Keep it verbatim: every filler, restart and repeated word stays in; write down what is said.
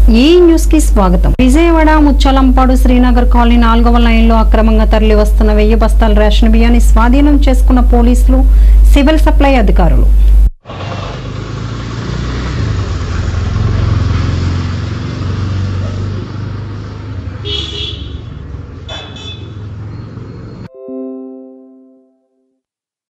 ఈ న్యూస్ కి స్వాగతం. విజయవాడ ముచ్చలంపాడు శ్రీనగర్ కాలనీ నాలుగవ లైన్ లో అక్రమంగా తరలి వస్తున్న వెయ్యి బస్తాల రేషన్ బియ్యాన్ని స్వాధీనం చేసుకున్న పోలీసులు, సివిల్ సప్లై అధికారులు.